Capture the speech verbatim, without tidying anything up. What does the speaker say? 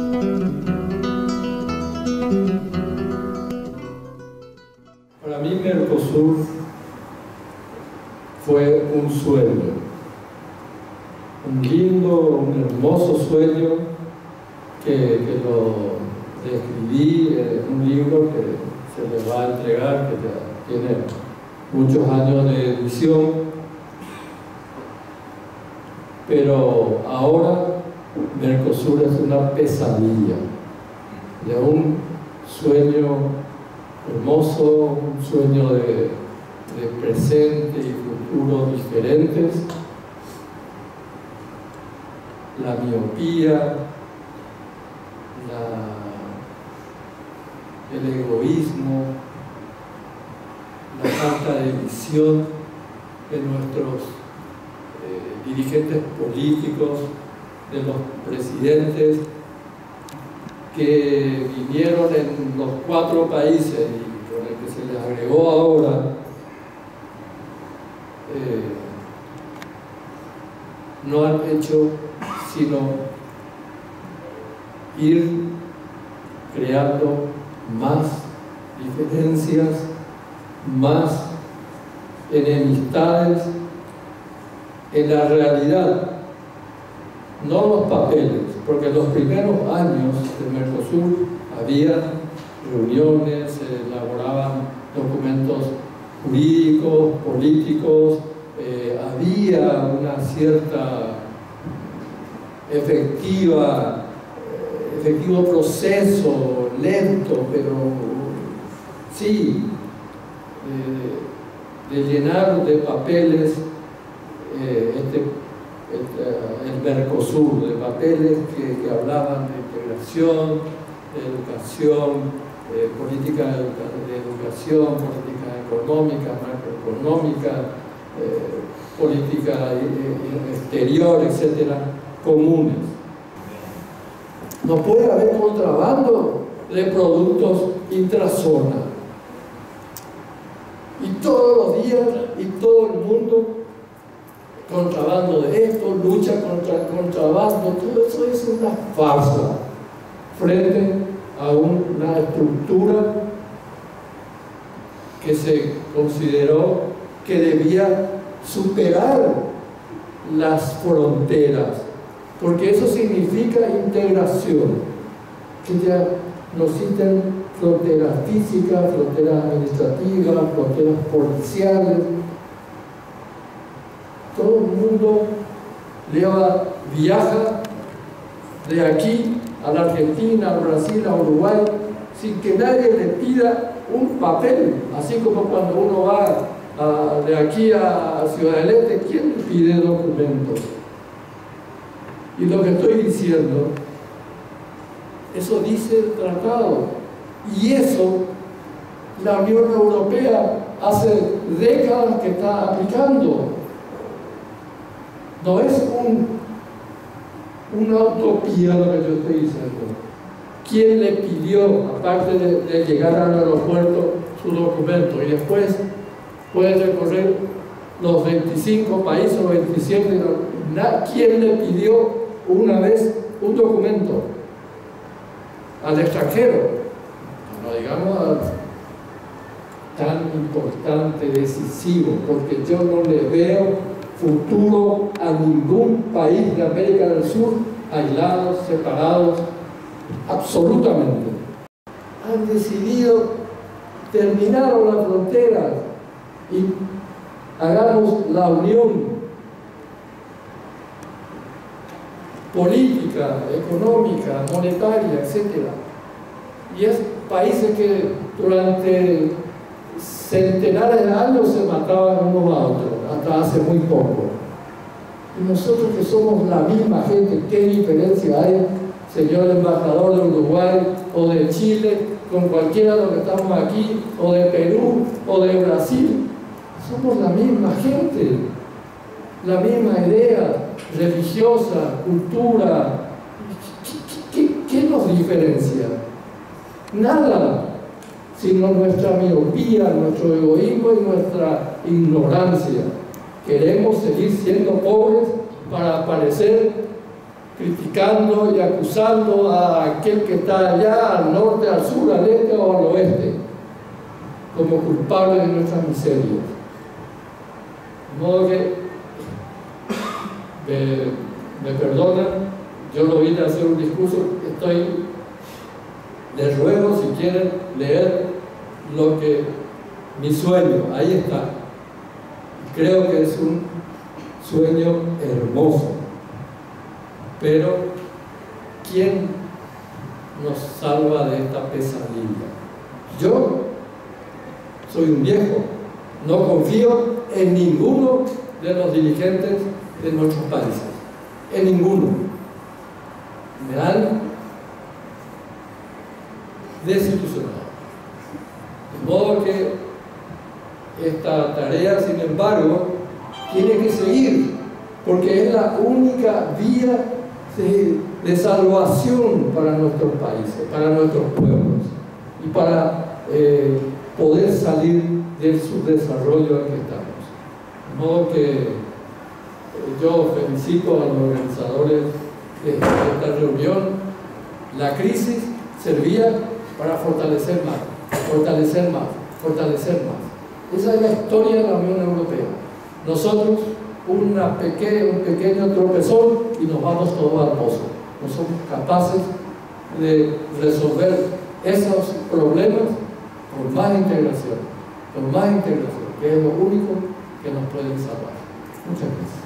Para mí Mercosur fue un sueño, un lindo, un hermoso sueño que, que lo describí en un libro que se les va a entregar, que ya tiene muchos años de edición, pero ahora Mercosur es una pesadilla de un sueño hermoso, un sueño de, de presente y futuro diferentes. La miopía, la, el egoísmo, la falta de visión de nuestros eh, dirigentes políticos, de los presidentes que vinieron en los cuatro países y con el que se les agregó ahora, eh, no han hecho sino ir creando más diferencias, más enemistades en la realidad, no los papeles, porque en los primeros años de Mercosur había reuniones, se elaboraban documentos jurídicos, políticos, eh, había una cierta efectiva, eh, efectivo proceso, lento, pero sí, eh, de llenar de papeles eh, este el Mercosur, de papeles que, que hablaban de integración, de educación, de política de, educa de educación, política económica, macroeconómica, eh, política eh, exterior, etcétera, comunes. No puede haber contrabando de productos intrazona. Y todos los días, y todo el mundo, contrabando de esto, lucha contra el contrabando, todo eso es una farsa frente a una estructura que se consideró que debía superar las fronteras, porque eso significa integración, que ya no existen fronteras físicas, fronteras administrativas, fronteras policiales. Todo el mundo lleva, viaja de aquí a la Argentina, a Brasil, a Uruguay, sin que nadie le pida un papel, así como cuando uno va a, de aquí a Ciudad del Este, ¿quién le pide documentos? Y lo que estoy diciendo, eso dice el tratado, y eso la Unión Europea hace décadas que está aplicando. No es un, una utopía lo que yo estoy diciendo. ¿Quién le pidió, aparte de, de llegar al aeropuerto, su documento? Y después puede recorrer los veinticinco países o veintisiete. ¿Quién le pidió una vez un documento al extranjero? No digamos a, tan importante, decisivo, porque yo no le veo futuro a ningún país de América del Sur, aislados, separados, absolutamente. Han decidido terminar la frontera y hagamos la unión política, económica, monetaria, etcétera. Y es países que durante centenares de años se mataban unos a otros, hasta hace muy poco. Y nosotros que somos la misma gente, ¿qué diferencia hay, señor embajador de Uruguay o de Chile, con cualquiera de los que estamos aquí, o de Perú o de Brasil? Somos la misma gente, la misma idea religiosa, cultura. ¿Qué, qué, qué nos diferencia? Nada, sino nuestra miopía, nuestro egoísmo y nuestra ignorancia. Queremos seguir siendo pobres para parecer criticando y acusando a aquel que está allá, al norte, al sur, al este o al oeste, como culpable de nuestras miserias. De modo que me, me perdonan, yo no vine a hacer un discurso, estoy, les ruego si quieren leer lo que mi sueño, ahí está. Creo que es un sueño hermoso, pero ¿quién nos salva de esta pesadilla? Yo soy un viejo, no confío en ninguno de los dirigentes de nuestros países, en ninguno. Me han desilusionado. De modo que esta tarea, sin embargo, tiene que seguir, porque es la única vía de, de salvación para nuestros países, para nuestros pueblos, y para eh, poder salir del subdesarrollo en que estamos. De modo que eh, yo felicito a los organizadores de esta reunión. La crisis servía para fortalecer más, fortalecer más, fortalecer más. Esa es la historia de la Unión Europea. Nosotros, una peque, un pequeño tropezón y nos vamos todos al pozo. No somos capaces de resolver esos problemas con más integración, con más integración, que es lo único que nos puede salvar. Muchas gracias.